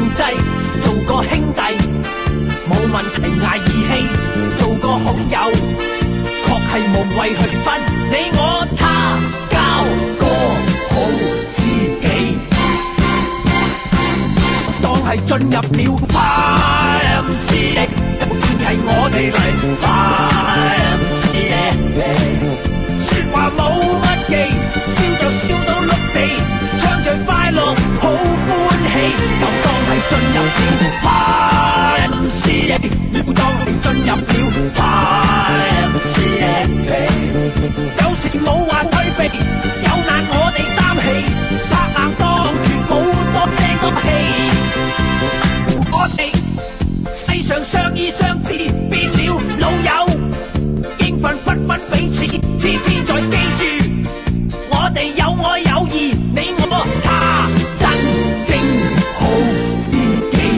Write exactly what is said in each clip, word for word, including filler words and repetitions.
制，做個兄弟冇問題，捱義氣，做個好友，確係無謂去分你我他，交個好知己，當係進入了 Y M C A， 就似係我哋嚟 Y M C A， 説話冇乜記，笑就笑到碌地，唱着快樂好歡喜，就當係進入了 Y M C A， 要當係進入了 Y M C A， 有時冇話規避，有難我哋擔起，拍硬當住好多聲個氣，我哋世上相依相知，變了老友，應份不分彼此，天天在記住，我哋有愛有義，你我他，真正好知己，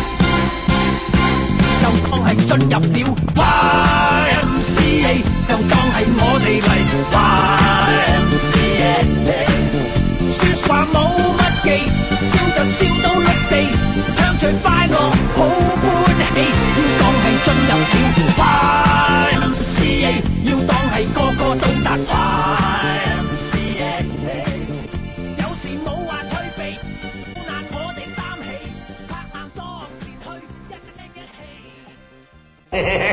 就當係進入了 Y M C A， 就當係我哋嚟 Y M C A， 説話冇乜記，笑就笑到碌地，唱着快樂好歡喜，要當係進入了 Y M C A， 要當係個個都達 Y M C A， 有時冇話退避，難我哋擔起，拍硬當前去一一一氣。